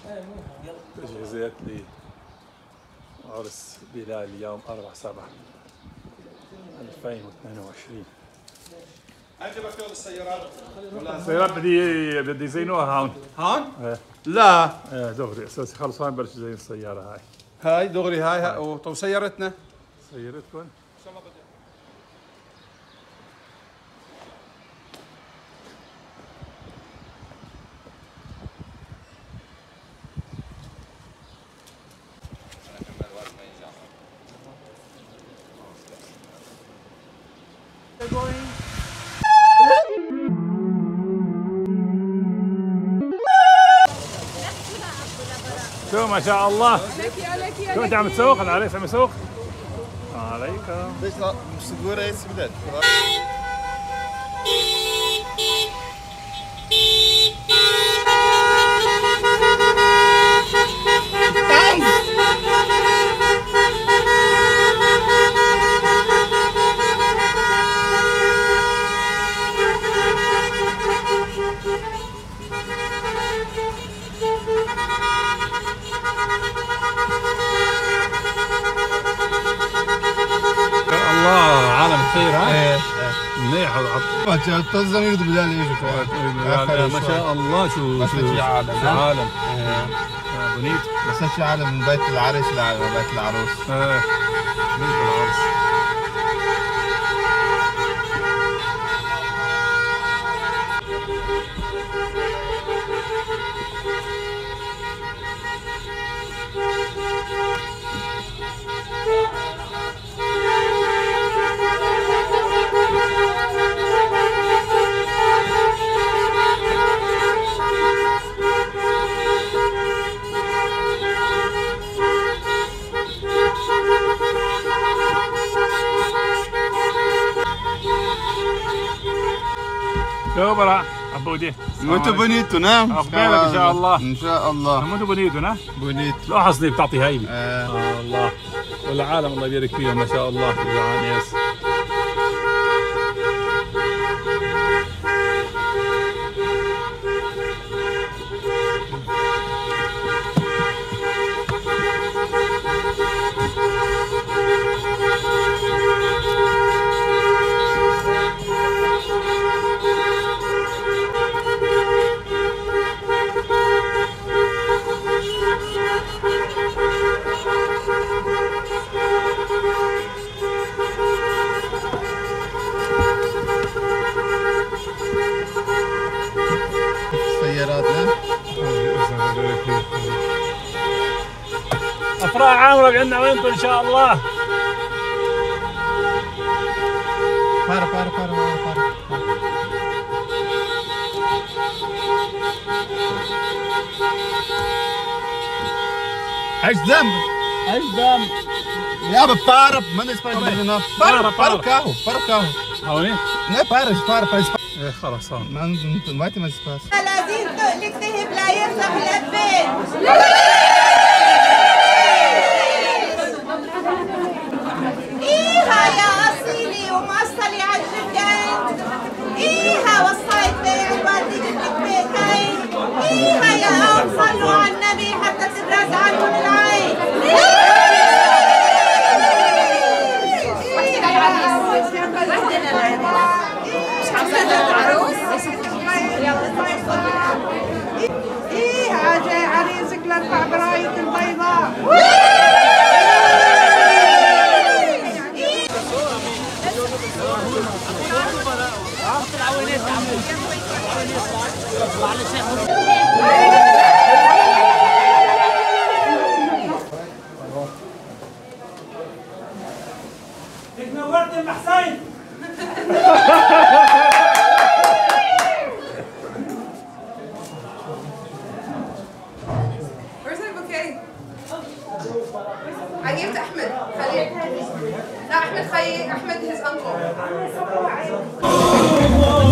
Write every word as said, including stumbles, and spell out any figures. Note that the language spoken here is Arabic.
تجهيزات لعرس بلال يوم أربعة سبعة ألفين واثنين وعشرين. عجبك يوم السيارات؟ السيارات بدي بدي يزينوها هون. هون؟ ايه لا ايه دغري اساسي خلص هون بلش يزين السيارة هاي. هاي دغري هاي, هاي. وطب سيارتنا؟ سيارتكم؟ ان شاء الله بدي شو ما شاء الله. شو انت عم تسوق؟ العريس عم يسوق؟ عليكم. ليش لا مش تقول ايش بدك؟ الله عالم كثير ها؟ ايه منيح ايه التنظيم يريدوا بدال يجوا ما شاء الله. شو بس شو شي عالم عالم بنيت بس شي عالم من بيت العريس لبيت العروس. ايه بنيت العرس. شو براء عبودي؟ وانتو بنيتوا نعم؟ اخبارك ان شاء الله. ان شاء الله. انتو بنيتوا نعم؟ بنيت. لاحظني بتعطي هيبه. آه. آه الله. والعالم الله يبارك فيهم ما شاء الله جماعه ناس. سياراتنا افراح عامرك عندنا وانتم ان شاء الله. بارا بارا بارا بارا ايش ذنب؟ ايش ذنب؟ يا بارا ما نسمع منه. بارا بارا كاهو بارا كاهو. هوني؟ لا بارا بارا بارا. ايه خلاص هون. ما انت ما تمسك باس. الذي لك ذهب لا يرزق الأبين. إيها يا أصيلي ومقصلي على الجدان. إيها وصيت بيع وبدي جبت لك بيتين. إيها يا قوم صلوا على النبي حتى تبرز عنهم العين. إيها جاي عريسك لاربع براية البيضاء. نورت ام حسين. Where's my bouquet? I gave it to Ahmed. Khalid. No, Ahmed Khalid. Ahmed, his uncle.